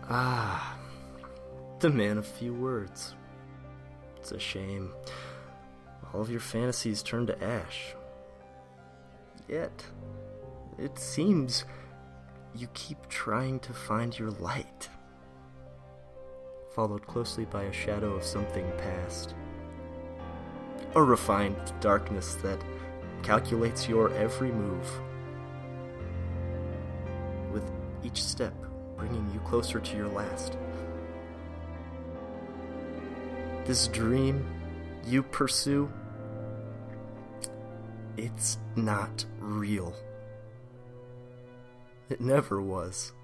Ah, the man of few words. It's a shame. All of your fantasies turn to ash. Yet, it seems you keep trying to find your light. Followed closely by a shadow of something past. A refined darkness that calculates your every move. With each step bringing you closer to your last. This dream you pursue, it's not real. It never was.